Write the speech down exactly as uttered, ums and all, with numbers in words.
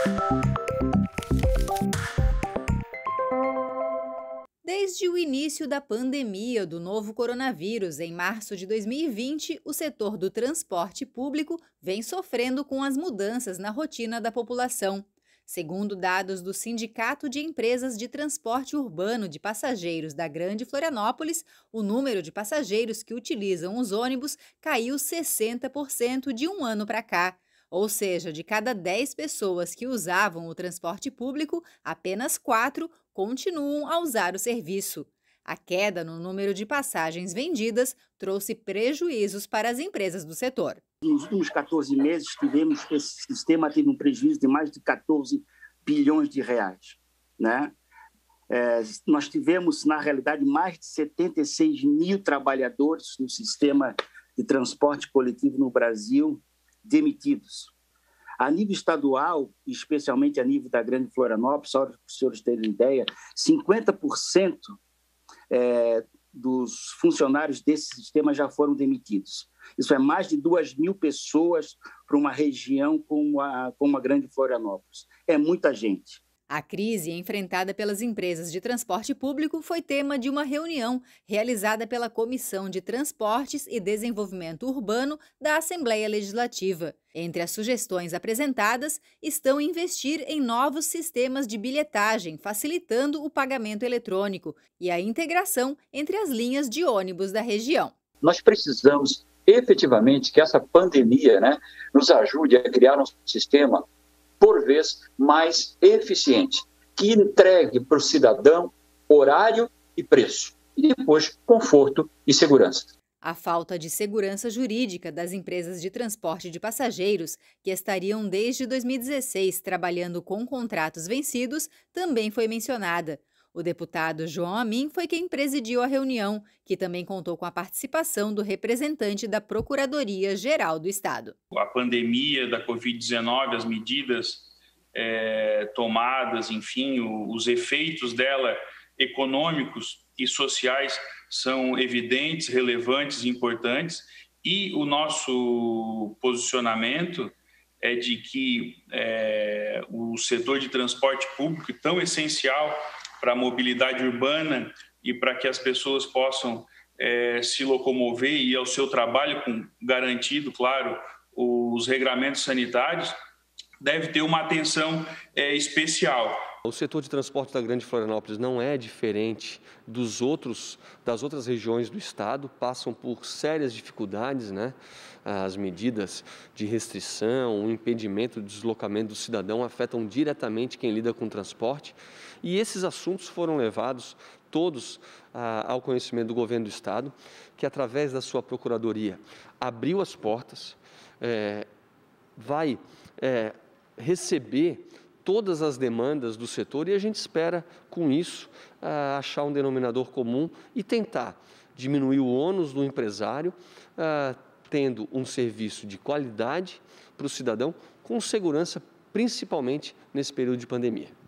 Desde o início da pandemia do novo coronavírus, em março de dois mil e vinte, o setor do transporte público vem sofrendo com as mudanças na rotina da população. Segundo dados do Sindicato de Empresas de Transporte Urbano de Passageiros da Grande Florianópolis, o número de passageiros que utilizam os ônibus caiu sessenta por cento de um ano para cá. Ou seja, de cada dez pessoas que usavam o transporte público, apenas quatro continuam a usar o serviço. A queda no número de passagens vendidas trouxe prejuízos para as empresas do setor. Nos últimos quatorze meses, tivemos, esse sistema teve um prejuízo de mais de quatorze bilhões de reais. Né? É, nós tivemos, na realidade, mais de setenta e seis mil trabalhadores no sistema de transporte coletivo no Brasil demitidos. A nível estadual, especialmente a nível da Grande Florianópolis, só para os senhores terem ideia, cinquenta por cento é, dos funcionários desse sistema já foram demitidos. Isso é mais de duas mil pessoas para uma região como a, como a Grande Florianópolis. É muita gente. A crise enfrentada pelas empresas de transporte público foi tema de uma reunião realizada pela Comissão de Transportes e Desenvolvimento Urbano da Assembleia Legislativa. Entre as sugestões apresentadas estão investir em novos sistemas de bilhetagem, facilitando o pagamento eletrônico e a integração entre as linhas de ônibus da região. Nós precisamos efetivamente que essa pandemia, né, nos ajude a criar um sistema por vez mais eficiente, que entregue para o cidadão horário e preço, e depois conforto e segurança. A falta de segurança jurídica das empresas de transporte de passageiros, que estariam desde dois mil e dezesseis trabalhando com contratos vencidos, também foi mencionada. O deputado João Amin foi quem presidiu a reunião, que também contou com a participação do representante da Procuradoria-Geral do Estado. A pandemia da covid dezenove, as medidas é, tomadas, enfim, o, os efeitos dela econômicos e sociais são evidentes, relevantes e importantes, e o nosso posicionamento é de que é, o setor de transporte público, tão essencial para a mobilidade urbana e para que as pessoas possam é, se locomover e ir ao seu trabalho com garantido, claro, os regramentos sanitários, deve ter uma atenção é, especial. O setor de transporte da Grande Florianópolis não é diferente dos outros, das outras regiões do estado, passam por sérias dificuldades, né? As medidas de restrição, o impedimento do deslocamento do cidadão afetam diretamente quem lida com o transporte, e esses assuntos foram levados todos ah, ao conhecimento do governo do estado, que através da sua procuradoria abriu as portas, é, vai é, receber todas as demandas do setor, e a gente espera, com isso, ah, achar um denominador comum e tentar diminuir o ônus do empresário, ah, tendo um serviço de qualidade para o cidadão, com segurança, principalmente nesse período de pandemia.